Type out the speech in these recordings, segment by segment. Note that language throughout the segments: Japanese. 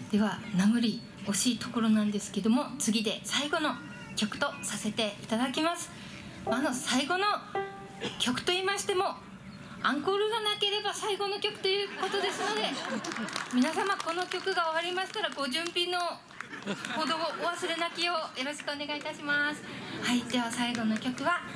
では名残惜しいところなんですけども、次で最後の曲とさせていただきます。最後の曲と言いましてもアンコールがなければ最後の曲ということですので、皆様この曲が終わりましたらご準備のほどをお忘れなきようよろしくお願いいたします。はい、では最後の曲は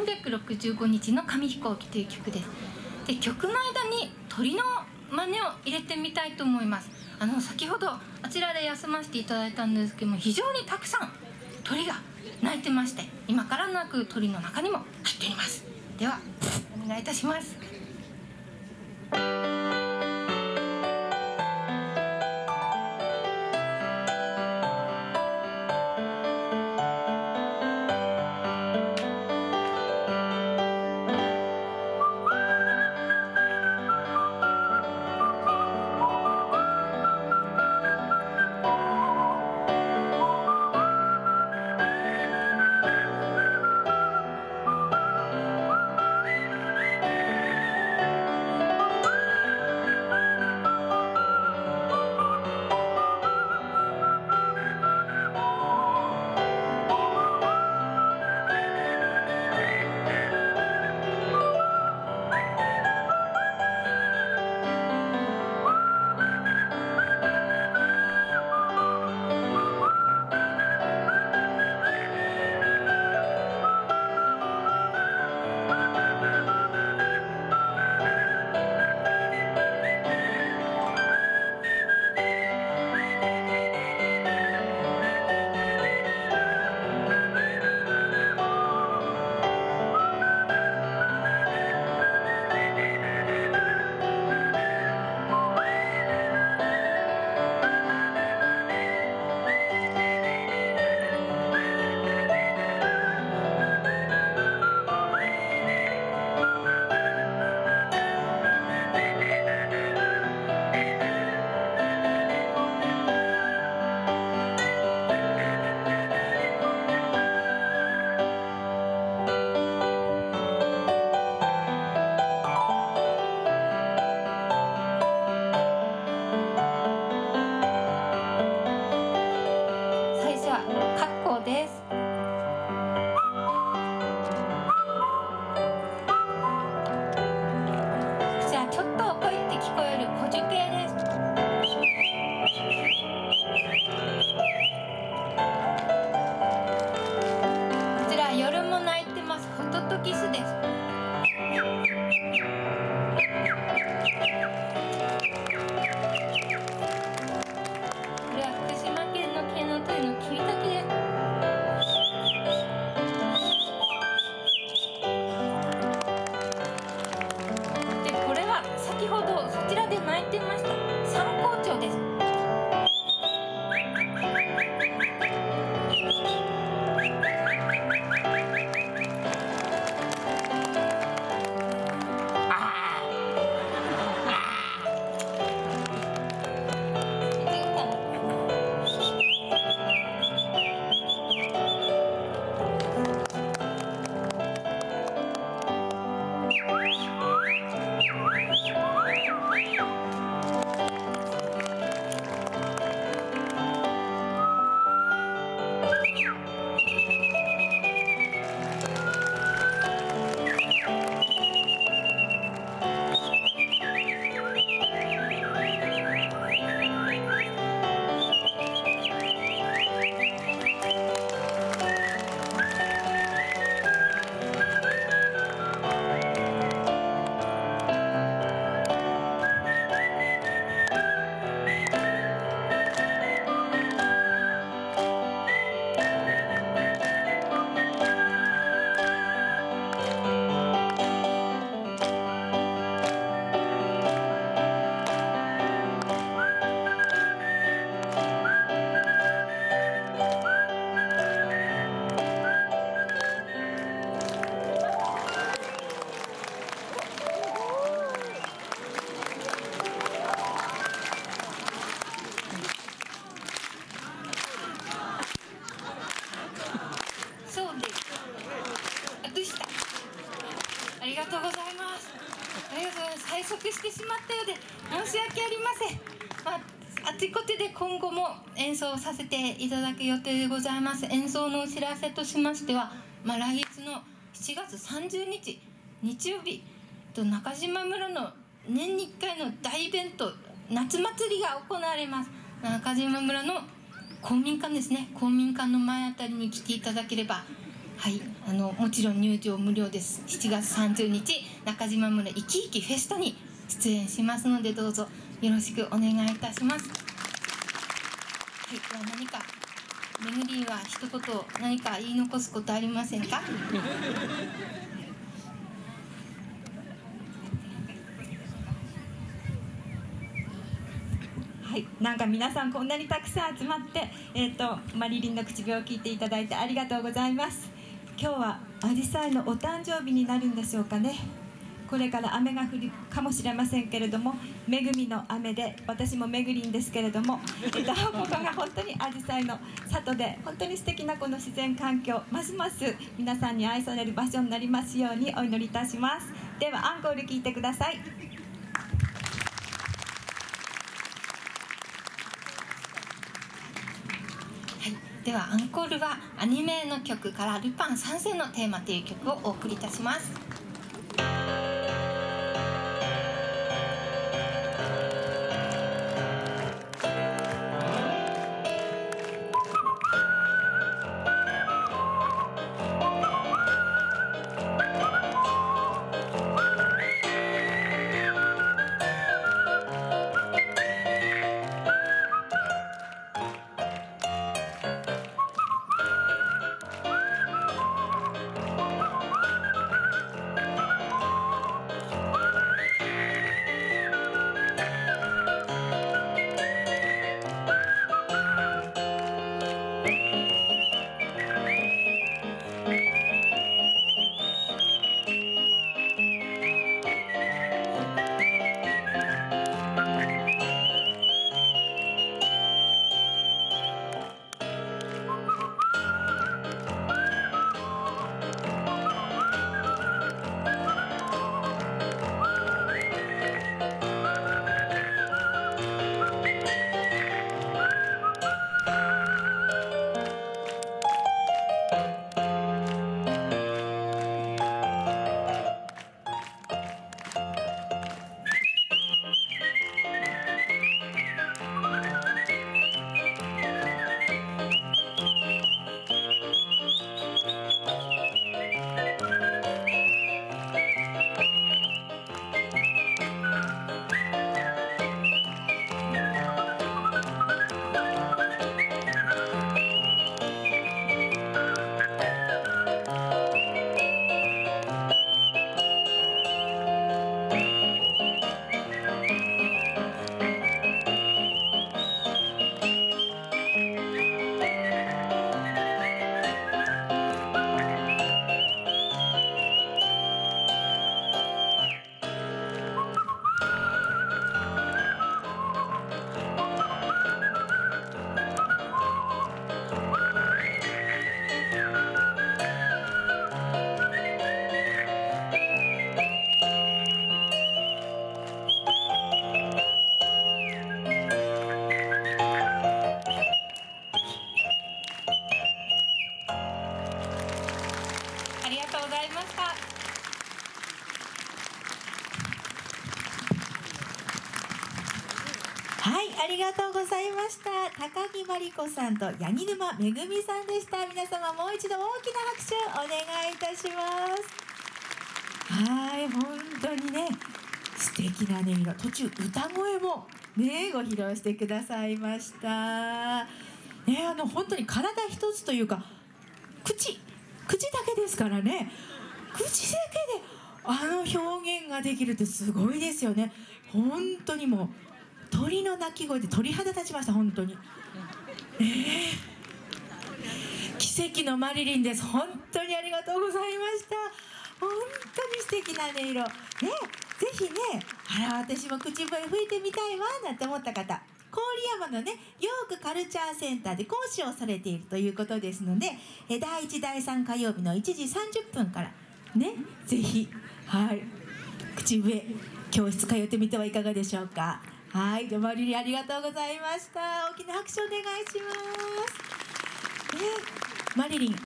365日の紙飛行機という曲です。で、曲の間に鳥の真似を入れてみたいと思います。先ほどあちらで休ませていただいたんですけども、非常にたくさん鳥が鳴いてまして、今から鳴く鳥の中にも入っています。ではお願いいたします。催促してしまったようで申し訳ありません。 ということで今後も演奏させていただく予定でございます。演奏のお知らせとしましては、来月の7月30日日曜日、中島村の年に1回の大イベント、夏祭りが行われます。中島村の公民館ですね、公民館の前あたりに来ていただければ、はい、もちろん入場無料です。7月30日中島村いきいきフェスタに出演しますので、どうぞよろしくお願いいたします。はい、では何かめぐりんは一言何か言い残すことありませんか？ はい、なんか皆さんこんなにたくさん集まって、マリリンの口笛を聞いていただいてありがとうございます。今日はアジサイのお誕生日になるんでしょうかね。これから雨が降るかもしれませんけれども、恵みの雨で、私もめぐりんですけれども、ここが本当にアジサイの里で、本当に素敵なこの自然環境、ますます皆さんに愛される場所になりますようにお祈りいたします。ではアンコール聴いてください。 ではアンコールはアニメの曲からルパン三世のテーマという曲をお送りいたします。ありがとうございました。 はい、ありがとうございました。高木真理子さんと八木沼めぐみさんでした。皆様もう一度大きな拍手お願いいたします。はい、本当にね、素敵な音色、途中歌声もねご披露してくださいました。ね、本当に体一つというか、口だけですからね、口だけで表現ができるってすごいですよね。本当にもう鳥の鳴き声で鳥肌立ちました。本当に、奇跡のマリリンです。本当にありがとうございました。本当に素敵な音色ね。ぜひね、私も口笛吹いてみたいわなんて思った方、郡山のねヨークカルチャーセンターで講師をされているということですので、第1第3火曜日の1時30分からね、ぜひ、はい、口笛教室通ってみてはいかがでしょうか。 はい、じゃあマリリンありがとうございました。大きな拍手お願いします。ね、マリリン